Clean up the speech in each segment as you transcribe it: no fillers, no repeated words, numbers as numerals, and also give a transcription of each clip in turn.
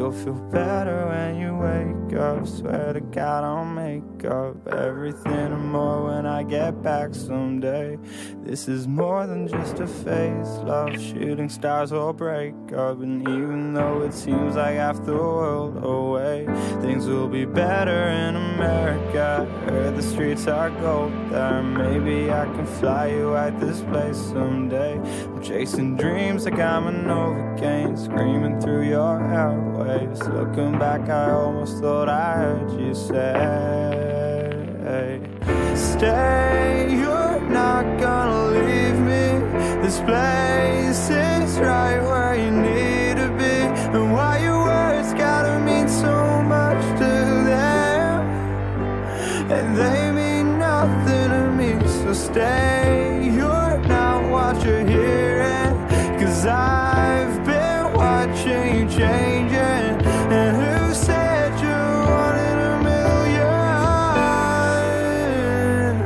you'll feel better when you wake up. Swear to God I'll make up everything and more when I get back someday. This is more than just a phase, love. Shooting stars will break up, and even though it seems like half the world away, things will be better in America. Heard the streets are gold there. Maybe I can fly you at this place someday. I'm chasing dreams like I'm an Novocaine, screaming through your airwaves. Looking back, I almost thought I heard you say, stay, you're not gonna leave me. This place is right where you need to be. And why your words gotta mean so much to them, and they mean nothing to me. So stay, you're not what you're hearing, 'cause I've been watching you changing. And who said you're one in a million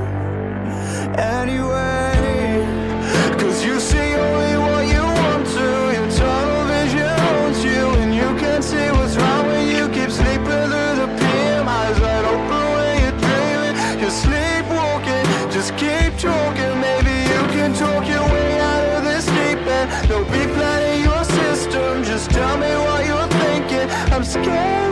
anyway? 'Cause you see only what you want to. Your tunnel vision owns you, and you can't see what's wrong when you keep sleeping through the PM. Eyes wide open when you're dreaming. You're sleepwalking, just keep talking. Maybe you can talk your way out of this deep end. No big plan in your system, just tell me what you're thinking. I'm scared